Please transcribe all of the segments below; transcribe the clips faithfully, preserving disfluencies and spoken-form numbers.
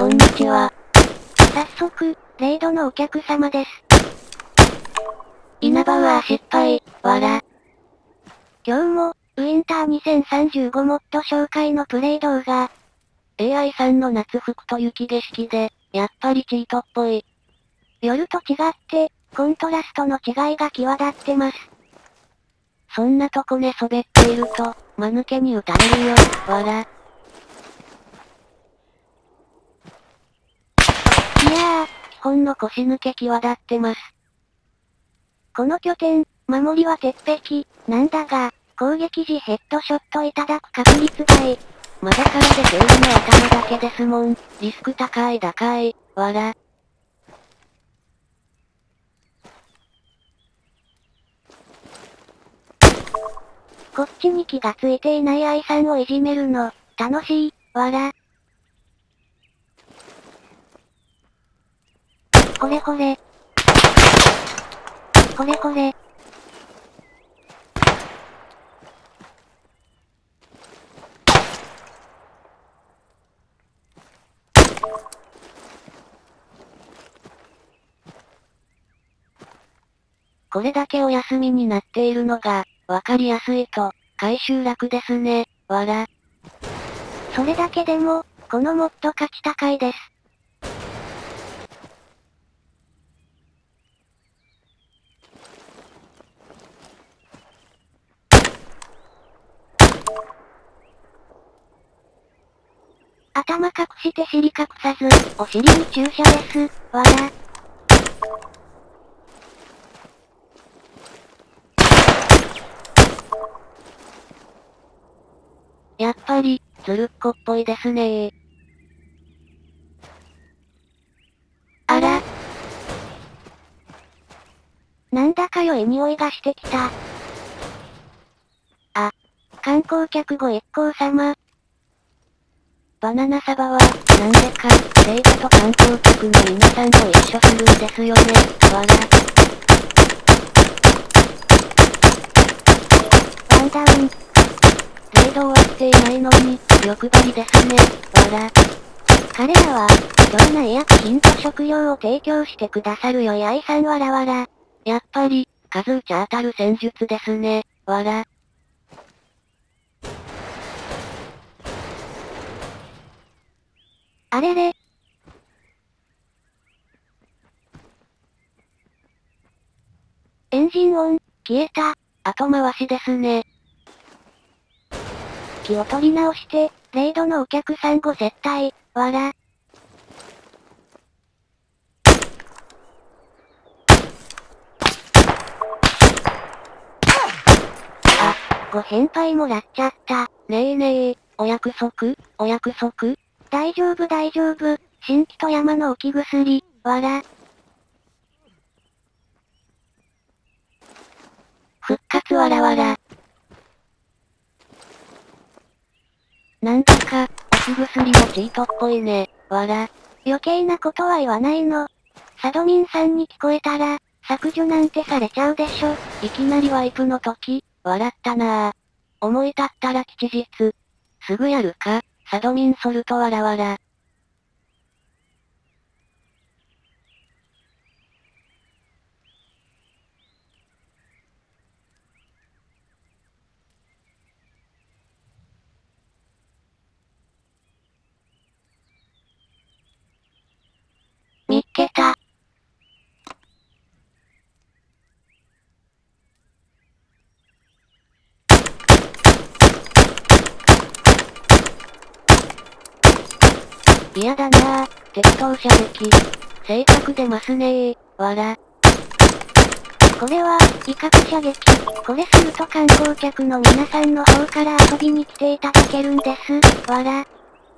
んにちは。早速、レイドのお客様です。 イナバウアー失敗、わら。 今日も、ウィンターにせんさんじゅうごモッド紹介のプレイ動画。 エーアイ さんの夏服と雪景色で、やっぱりチートっぽい。 夜と違って、コントラストの違いが際立ってます。 そんなとこ寝そべっていると、間抜けに撃たれるよ、わら。 いやー、 基本の腰抜け際立ってます。 この拠点、守りは鉄壁、なんだが、攻撃時ヘッドショットいただく確率大。 まだからで修理の頭だけですもん、リスク高い高い、わら。 こっちに気がついていない愛さんをいじめるの、楽しい、わら。これこれ。これこれ。 これだけお休みになっているのが、わかりやすいと、回収楽ですね、わら。 それだけでも、このモッド価値高いです。頭隠して尻隠さず、お尻に注射です、わら。 やっぱり、つるっこっぽいですねー。 あら。なんだか良い匂いがしてきた。あ、観光客ご一行様。 バナナサバは、なんでか、レイドと観光客の皆さんと一緒するんですよね、わら。 ワンダウン。 レイド終わっていないのに、欲張りですね、わら。 彼らは、貴重な医薬品と食料を提供してくださる良い愛さんわらわら。 やっぱり、数打ち当たる戦術ですね、わら。 あれれ。エンジンオン、消えた。 後回しですね。 気を取り直して、レイドのお客さんご接待、わら。あ、ご返杯もらっちゃった。 ねえねえ、お約束、お約束。 大丈夫大丈夫、新規と山の置き薬、わら。 復活わらわら。なんだか、置き薬もチートっぽいね、わら。 余計なことは言わないの。サドミンさんに聞こえたら、削除なんてされちゃうでしょ。 いきなりワイプの時、笑ったなぁ。思い立ったら吉日。すぐやるか、サドミンソルトわらわら。 見っけた。 嫌だなぁ、適当射撃。性格出ますねー、わら。 これは、威嚇射撃。これすると観光客の皆さんの方から遊びに来ていただけるんです、わら。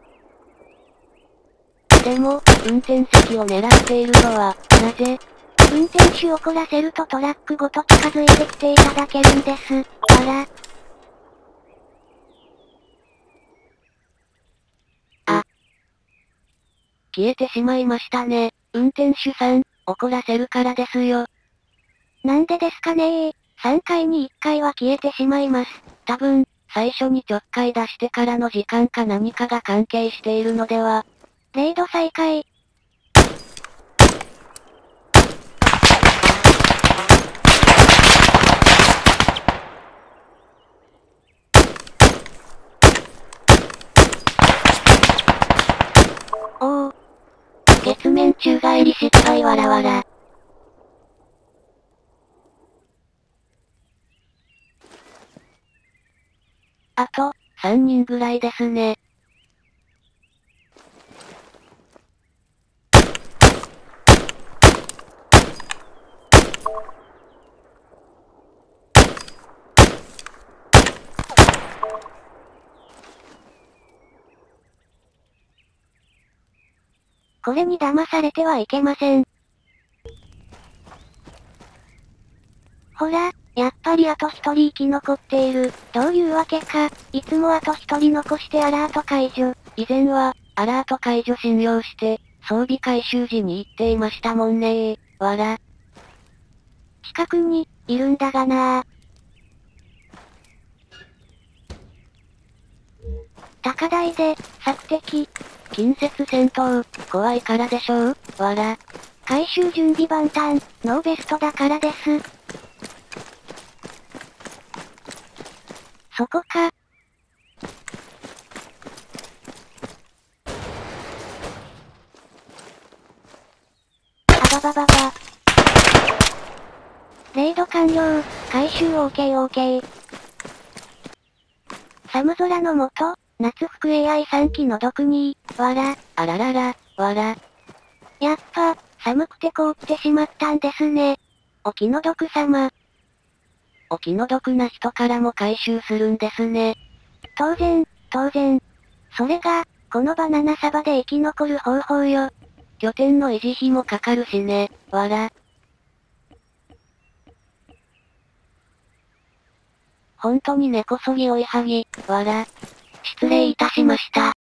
でも、運転席を狙っているのは、なぜ？ 運転手を怒らせるとトラックごと近づいてきていただけるんです、わら。 あ。消えてしまいましたね。運転手さん、怒らせるからですよ。 なんでですかねー。さんかいにいっかいは消えてしまいます。 多分、最初にちょっかい出してからの時間か何かが関係しているのでは。 レイド再開。おお。 月面宙返り失敗わらわら。あと、さんにんぐらいですね。 これに騙されてはいけません。ほら、やっぱりあと一人生き残っている。どういうわけか、いつもあと一人残してアラート解除。 以前は、アラート解除信用して、装備回収時に言っていましたもんねー。わら。 近くに、いるんだがなー。高台で、索敵。 近接戦闘、怖いからでしょう、わら。 回収準備万端、ノーベストだからです。そこか。あばばばば。レイド完了、回収 オーケーオーケー。寒空の下、夏服 エーアイさん 機の毒に、わら。 あららら、わら。 やっぱ、寒くて凍ってしまったんですね。お気の毒様。 お気の毒な人からも回収するんですね。 当然、当然。それが、このバナナサバで生き残る方法よ。 拠点の維持費もかかるしね、わら。ほんとに根こそぎ追いはぎ、わら。失礼いたしました。